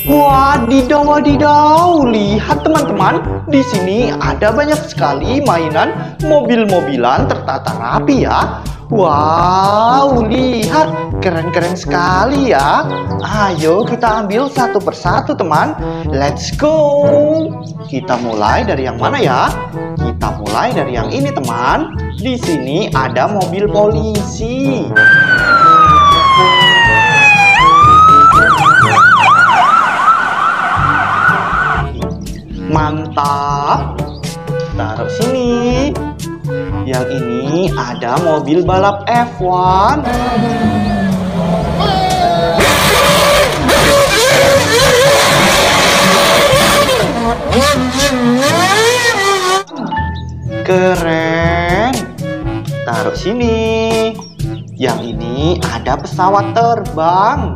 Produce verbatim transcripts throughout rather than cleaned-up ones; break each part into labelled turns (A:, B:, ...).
A: Wadidaw, wadidaw. Lihat teman-teman, di sini ada banyak sekali mainan mobil-mobilan tertata rapi ya. Wow, lihat, keren-keren sekali ya. Ayo kita ambil satu persatu teman. Let's go. Kita mulai dari yang mana ya? Kita mulai dari yang ini teman. Di sini ada mobil polisi. Mantap. Taruh sini. Yang ini ada mobil balap F satu. Keren. Taruh sini. Yang ini ada pesawat terbang.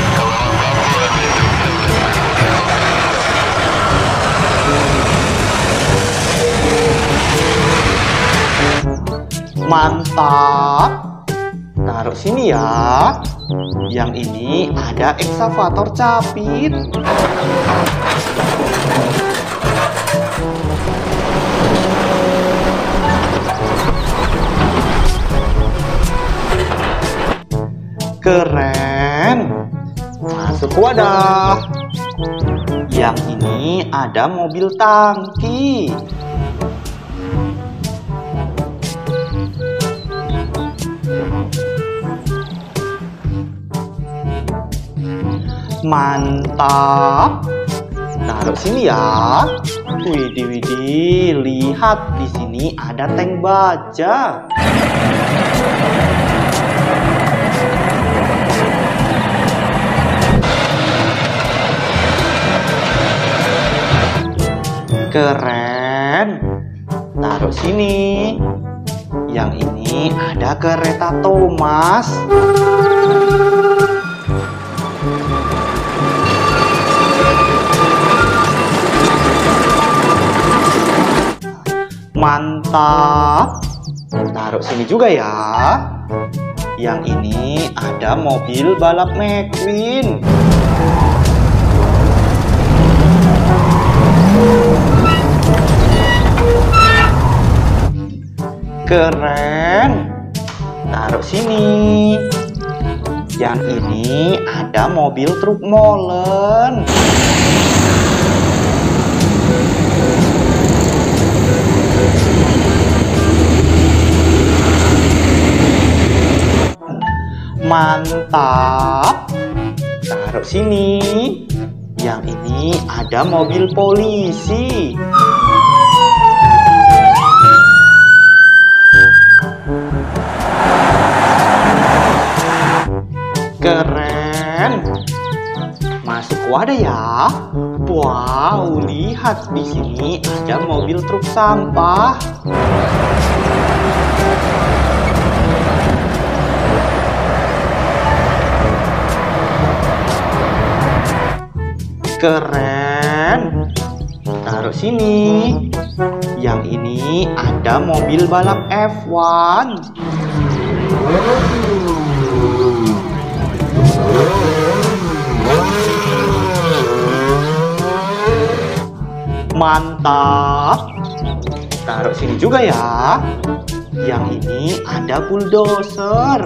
A: Mantap. Taruh sini ya. Yang ini ada ekskavator capit. Keren. Masuk ke wadah. Yang ini ada mobil tangki. Mantap. Taruh sini ya. Widih, widih. Lihat di sini ada tank baja. Keren. Taruh sini. Yang ini ada kereta Thomas. Mantap. Taruh sini juga ya. Yang ini ada mobil balap McQueen. Keren. Taruh sini. Yang ini ada mobil truk molen. Mantap. Taruh sini. Yang ini ada mobil polisi. Keren. Masuk ke wadah ya. Wow, lihat di sini ada mobil truk sampah. Keren. Taruh sini. Yang ini ada mobil balap F satu. Mantap. Taruh sini juga ya. Yang ini ada bulldozer.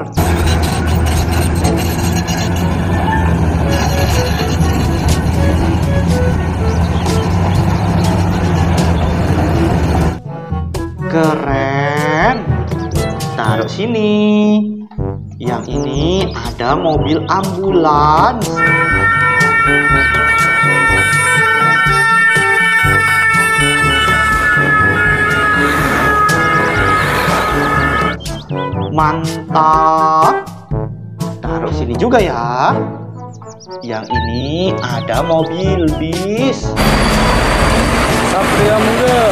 A: Keren. Taruh sini. Yang ini ada mobil ambulans. Mantap. Taruh sini juga ya. Yang ini ada mobil bis.
B: Satria Muda.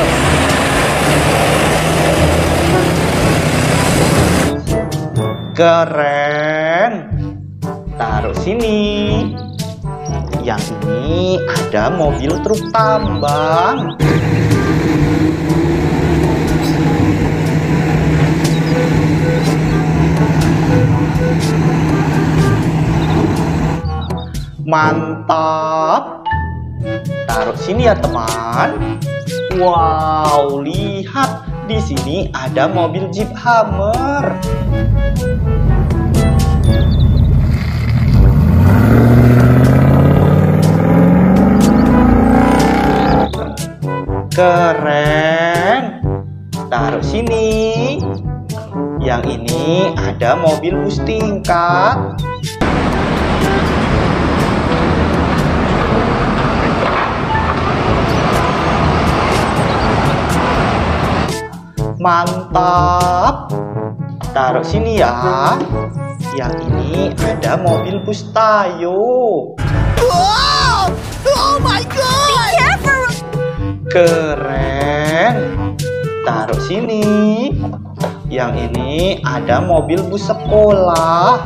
A: Keren. Taruh sini. Yang ini ada mobil truk tambang. Mantap. Taruh sini ya teman. Wow, lihat di sini ada mobil Jeep Hummer. Keren. Taruh sini. Yang ini ada mobil bus tingkat. Mantap. Taruh sini ya. Yang ini ada mobil bus Tayo.
C: Wow! Oh my god! Be careful!
A: Keren. Taruh sini. Yang ini ada mobil bus sekolah.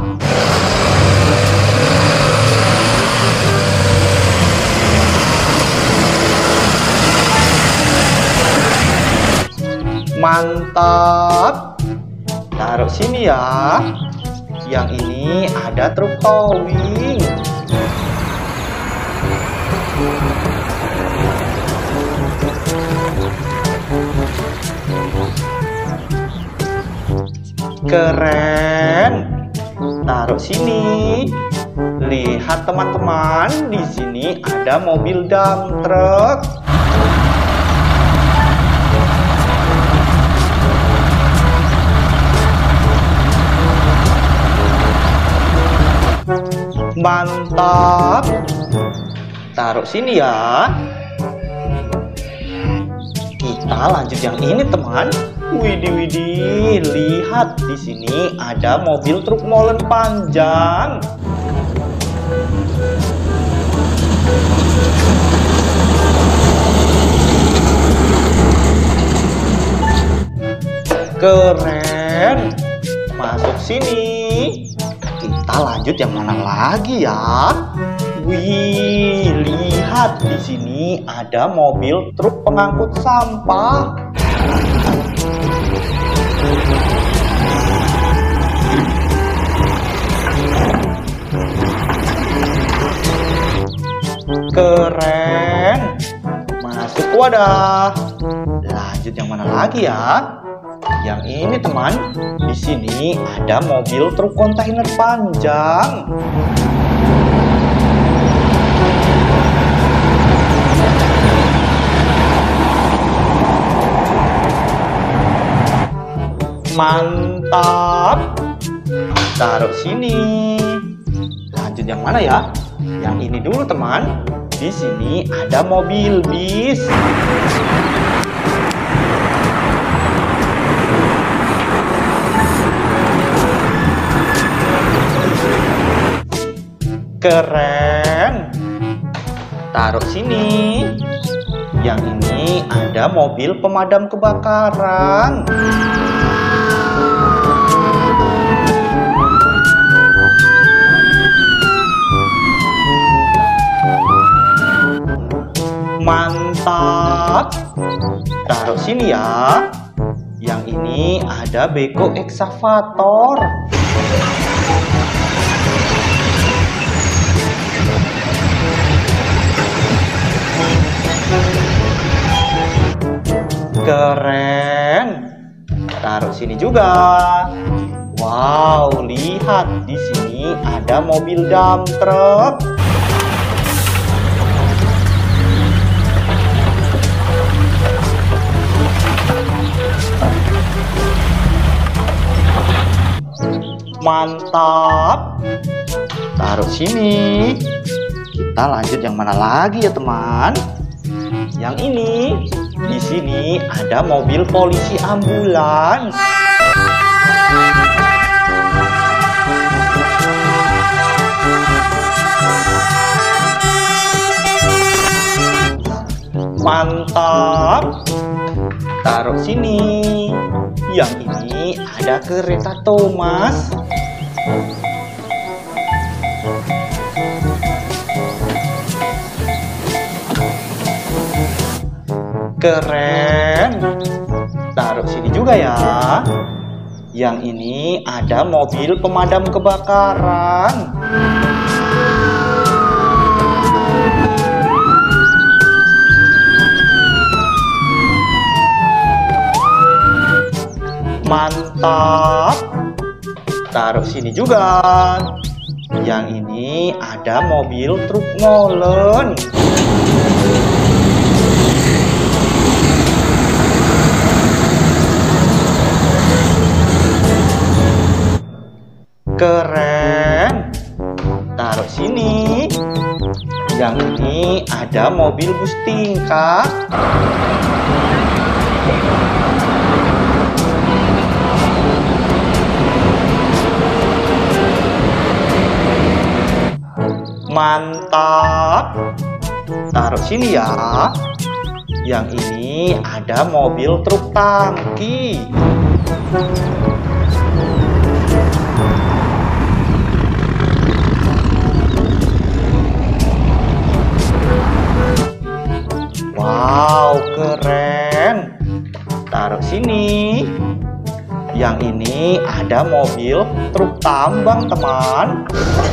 A: Mantap. Taruh sini ya. Yang ini ada truk towing. Keren. Taruh sini. Lihat teman-teman, di sini ada mobil dump truck. Mantap. Taruh sini ya. Kita lanjut yang ini teman. Widih widih, lihat di sini ada mobil truk molen panjang. Keren. Masuk sini. Kita lanjut yang mana lagi ya? Wih, lihat di sini ada mobil truk pengangkut sampah. Keren. Masuk wadah. Lanjut yang mana lagi ya? Yang ini teman, di sini ada mobil truk kontainer panjang. Mantap. Taruh sini. Lanjut yang mana ya? Yang ini dulu teman. Di sini ada mobil bis. Keren. Taruh sini. Yang ini ada mobil pemadam kebakaran. Mantap. Taruh sini ya. Yang ini ada beko eksavator. Keren. Taruh sini juga. Wow, lihat di sini ada mobil dump truck. Mantap. Taruh sini. Kita lanjut yang mana lagi ya teman? Yang ini. Di sini ada mobil polisi ambulans. Mantap. Taruh sini. Yang ini ada kereta Thomas. Keren. Taruh sini juga ya. Yang ini ada mobil pemadam kebakaran. Mantap. Taruh sini juga. Yang ini ada mobil truk molen. Keren. Taruh sini. Yang ini ada mobil bus tingkat. Mantap. Taruh sini ya. Yang ini ada mobil truk tangki. Wow, keren. Taruh sini. Yang ini ada mobil truk tambang, teman.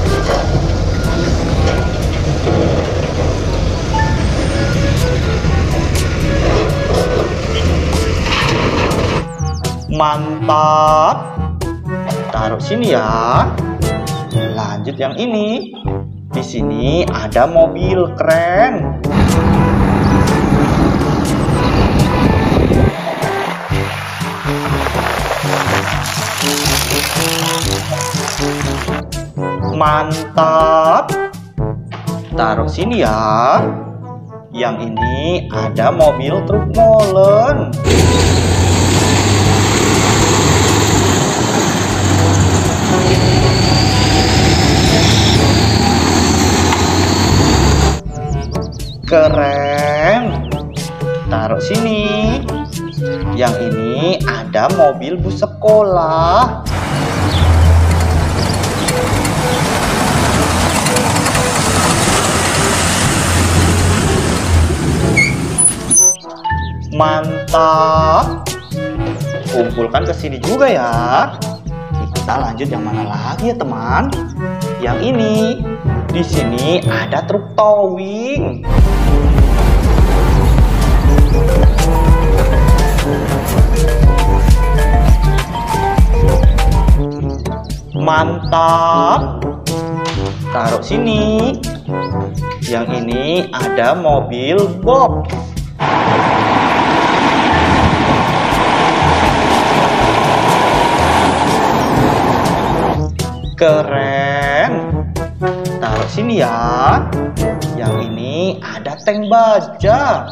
A: Mantap. Taruh sini ya. Lanjut yang ini. Di sini ada mobil keren. Mantap. Taruh sini ya. Yang ini ada mobil truk molen. Keren. Taruh sini. Yang ini ada mobil bus sekolah. Mantap. Kumpulkan ke sini juga ya. Kita lanjut yang mana lagi ya, teman? Yang ini. Di sini ada truk towing. Mantap. Taruh sini. Yang ini ada mobil box. Keren. Taruh sini ya. Yang ini ada tank baja.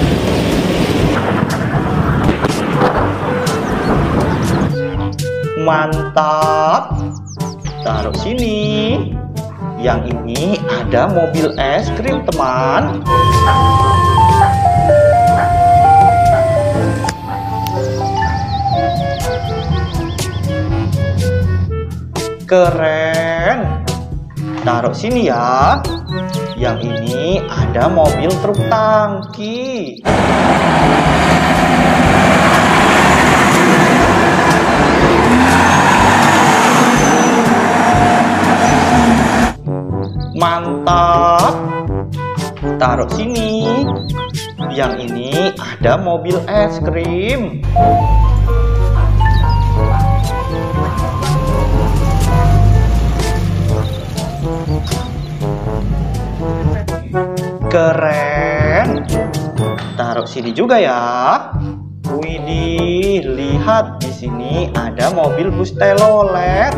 A: Mantap. Taruh sini. Yang ini ada mobil es krim, teman. Keren. Taruh sini ya. Yang ini ada mobil truk tangki. Mantap. Taruh sini. Yang ini ada mobil es krim. Keren. Taruh sini juga ya. Widih, lihat di sini ada mobil bus telolet.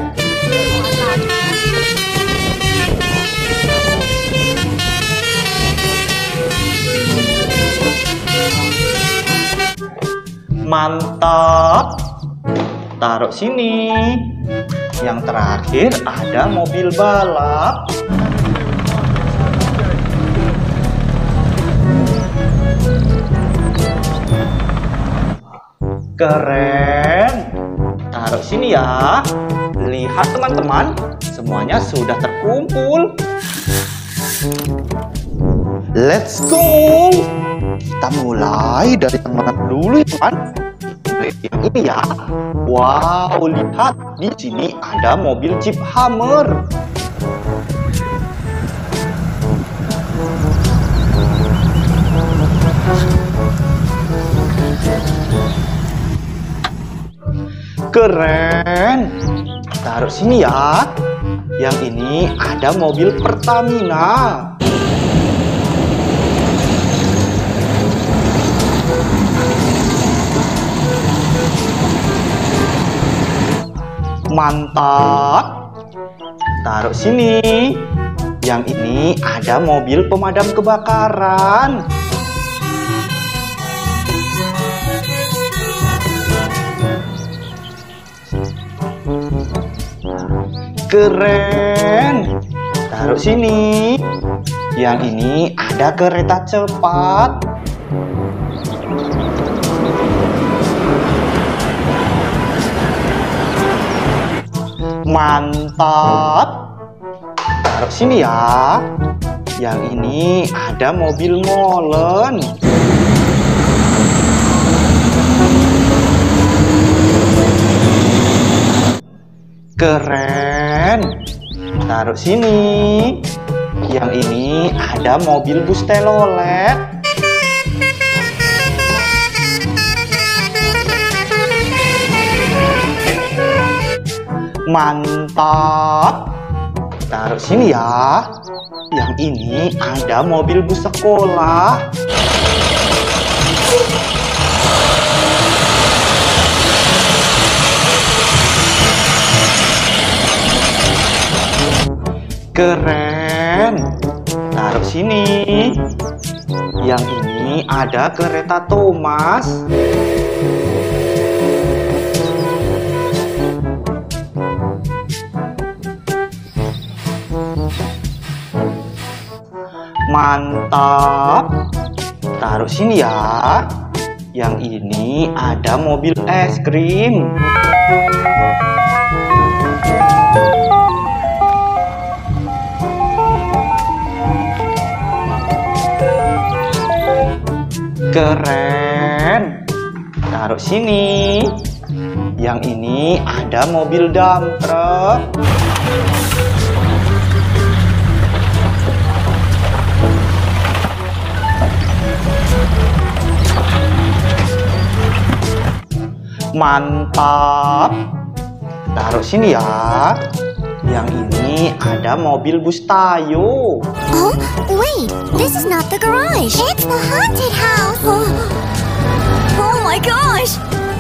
A: Mantap. Taruh sini. Yang terakhir ada mobil balap. Keren. Taruh sini ya. Lihat teman-teman, semuanya sudah terkumpul. Let's go. Kita mulai dari yang mana dulu ya, teman? Yang ini ya. Wow, lihat di sini ada mobil Jeep Hummer. Keren. Taruh sini ya. Yang ini ada mobil Pertamina. Mantap. Taruh sini. Yang ini ada mobil pemadam kebakaran. Keren. Taruh sini. Yang ini ada kereta cepat. Mantap. Taruh sini ya. Yang ini ada mobil molen. Keren. Taruh sini. Yang ini ada mobil bus telolet. Mantap. Taruh sini ya. Yang ini ada mobil bus sekolah. Keren. Taruh sini. Yang ini ada kereta Thomas. Mantap. Taruh sini ya. Yang ini ada mobil es krim. Keren. Taruh sini. Yang ini ada mobil dump truck. Mantap. Taruh sini ya. Yang ini ada mobil bus Tayo.
C: Oh, wait. This is not the garage. It's the haunted house. Oh, oh my gosh.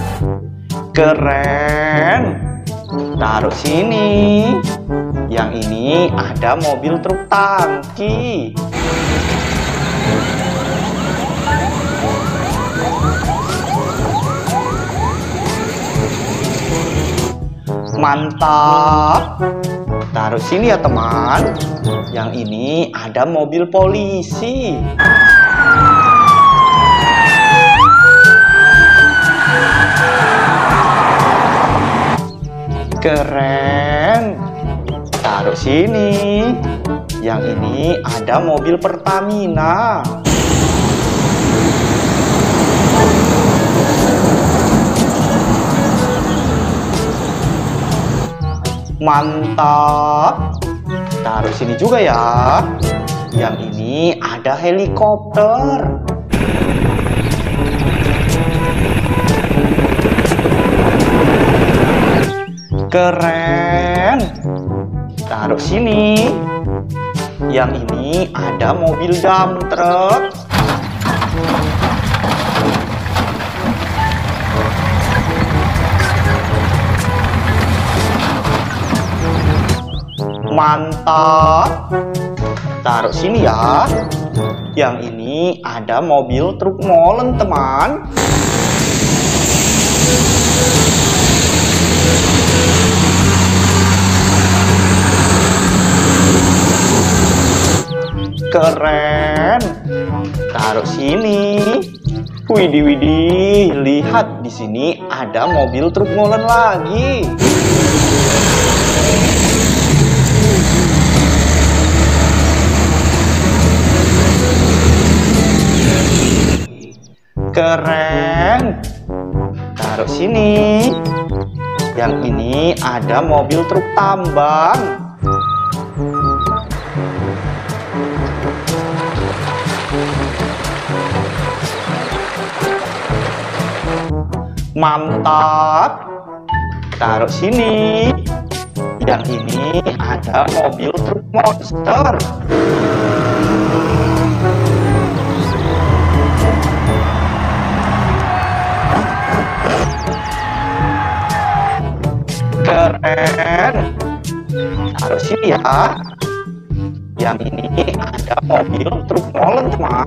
A: Keren. Taruh sini. Yang ini ada mobil truk tangki. Mantap. Taruh sini ya teman. Yang ini ada mobil polisi. Keren. Taruh sini. Yang ini ada mobil Pertamina. Mantap. Taruh sini juga ya. Yang ini ada helikopter. Keren. Taruh sini. Yang ini ada mobil dump truck. Mantap. Taruh sini ya. Yang ini ada mobil truk molen teman. Keren. Taruh sini. Widih widih, lihat di sini ada mobil truk molen lagi. Keren. Taruh sini. Yang ini ada mobil truk tambang. Mantap. taruh sini. Yang ini ada mobil truk monster. Keren. Taruh sini ya. Yang ini ada mobil truk molen, teman.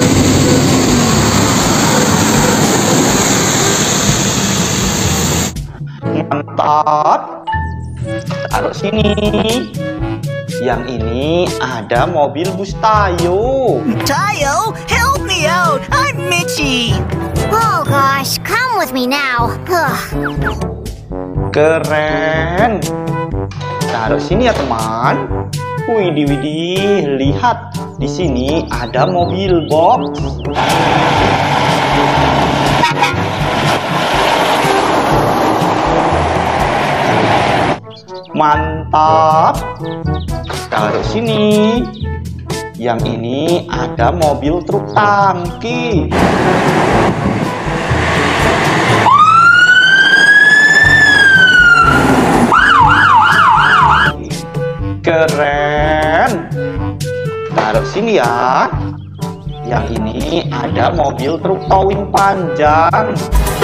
A: Mantap. Taruh sini. Yang ini ada mobil bus Tayo.
D: Tayo, help me out. I'm Mitchie.
C: Oh gosh, come with me now. Ugh.
A: Keren. Taruh sini ya, teman. Widih, widih, lihat di sini ada mobil box. Mantap. Taruh sini. Yang ini ada mobil truk tangki. Keren. Taruh sini ya. Yang ini ada mobil truk towing panjang.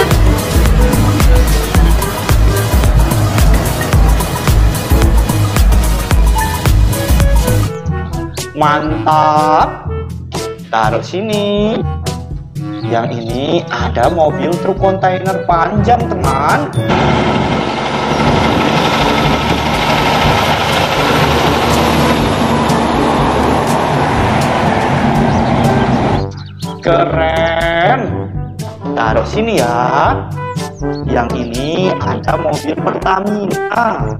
A: Mantap. Taruh sini. Yang ini ada mobil truk kontainer panjang, teman. Keren. Taruh sini ya. Yang ini ada mobil Pertamina.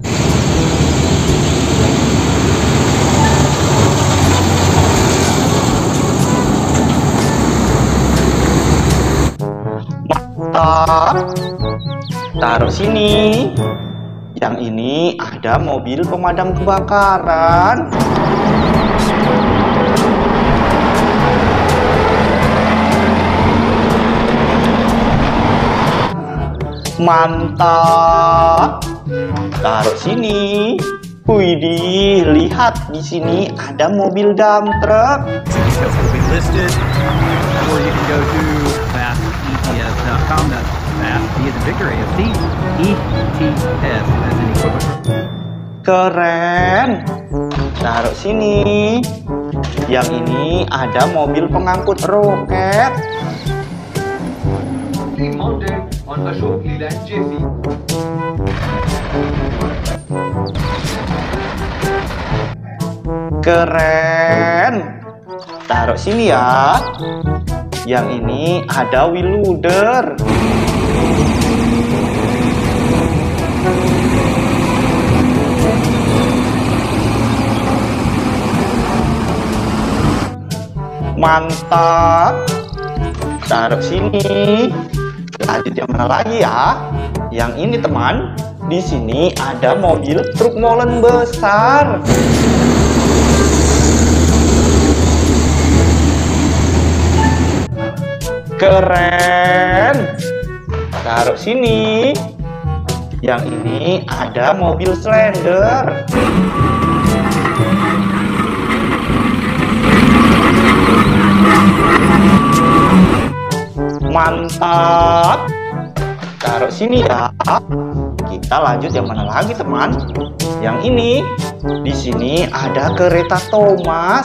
A: Mantap. Taruh sini. Yang ini ada mobil pemadam kebakaran. Mantap. Taruh sini. Widih, lihat di sini ada mobil dump truck.
E: Details will be listed, or you can go to fast E T S dot com. That's fast, B as in Victor, A S T, E T S as in equipment.
A: Keren. Taruh sini. Yang ini ada mobil pengangkut roket.
B: Mounted on Ashok Leland J C.
A: Keren. Taruh sini ya. Yang ini ada wheel loader. Mantap. Taruh sini. Lanjut yang mana lagi ya? Yang ini, teman. Di sini ada mobil truk molen besar. Keren. Taruh sini. Yang ini ada mobil slender. Mantap. Taruh sini ya. Kita lanjut yang mana lagi, teman? Yang ini. Di sini ada kereta Thomas.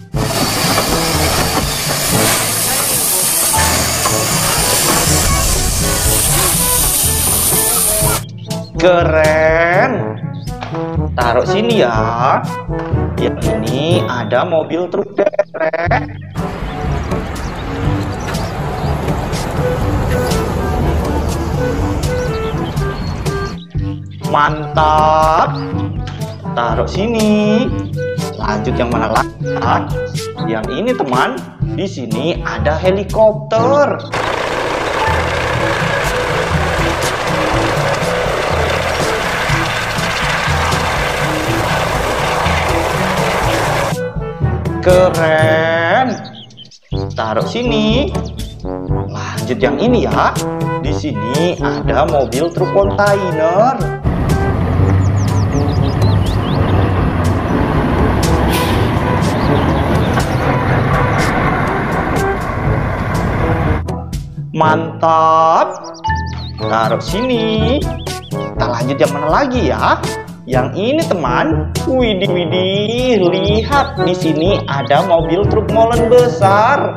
A: Keren. Taruh sini ya. Yang ini ada mobil truk derek. Mantap. Taruh sini. Lanjut yang mana lagi? Yang ini, teman. Di sini ada helikopter. Keren. Taruh sini. Lanjut yang ini ya. Di sini ada mobil truk kontainer. Mantap. Taruh sini. Kita lanjut yang mana lagi ya? Yang ini teman. Widih widih, lihat di sini ada mobil truk molen besar.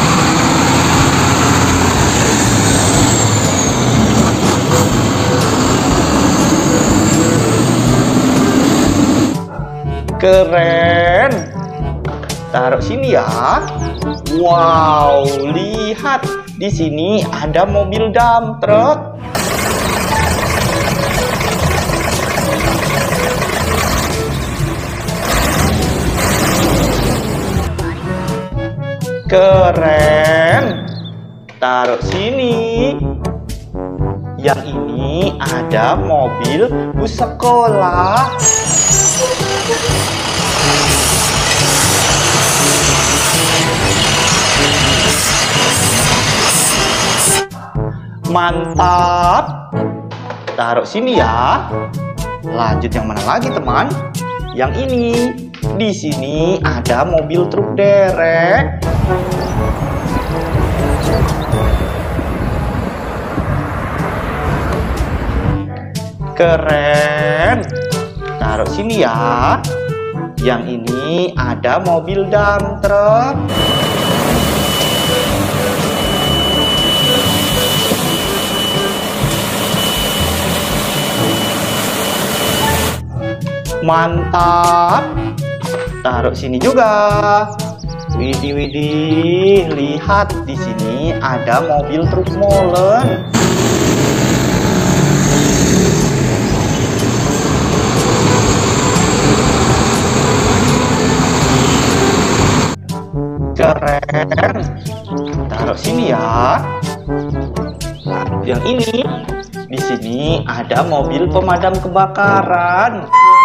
A: Keren. Taruh sini ya. Wow, lihat di sini ada mobil dump truck. Keren. Taruh sini. Yang ini ada mobil bus sekolah. Mantap. Taruh sini ya. Lanjut yang mana lagi teman? Yang ini. Di sini ada mobil truk derek. Keren. Taruh sini ya. Yang ini ada mobil dump truck. Mantap. Taruh sini juga. Widih widih, lihat di sini ada mobil truk molen. Keren. Taruh sini ya. Yang ini, di sini ada mobil pemadam kebakaran.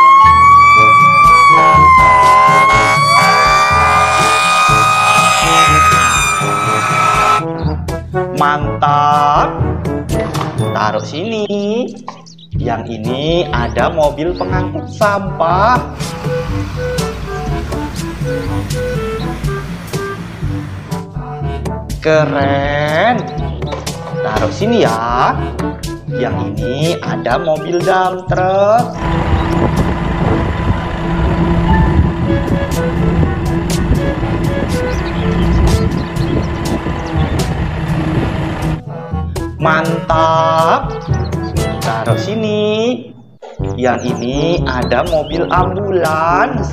A: Mantap. Taruh sini. Yang ini ada mobil pengangkut sampah. Keren. Taruh sini ya. Yang ini ada mobil dump truck. Mantap. Taruh sini. Yang ini ada mobil ambulans.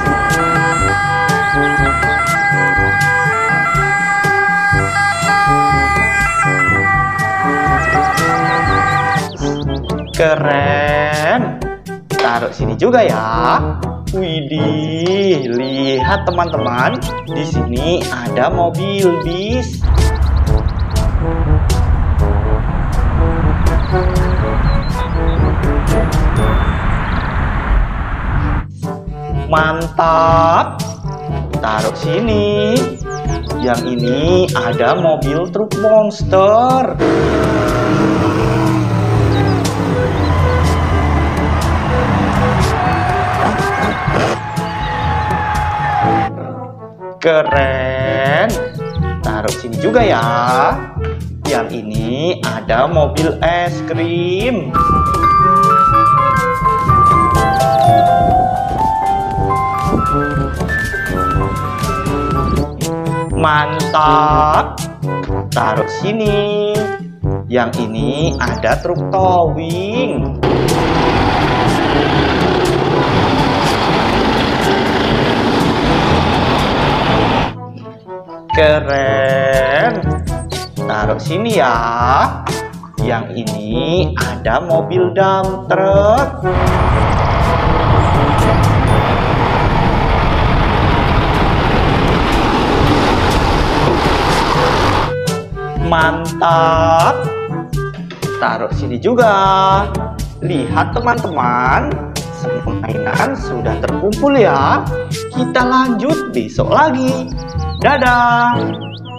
A: Keren. Taruh sini juga ya. Widih, lihat teman-teman. Di sini ada mobil bis. Mantap. Taruh sini. Yang ini ada mobil truk monster. Keren. Taruh sini juga ya. Yang ini ada mobil es krim. Mantap. Taruh sini. Yang ini ada truk towing. Keren. Taruh sini ya. Yang ini ada mobil dump truck. Mantap. Taruh sini juga. Lihat teman-teman, semua mainan sudah terkumpul ya. Kita lanjut besok lagi. Dadah.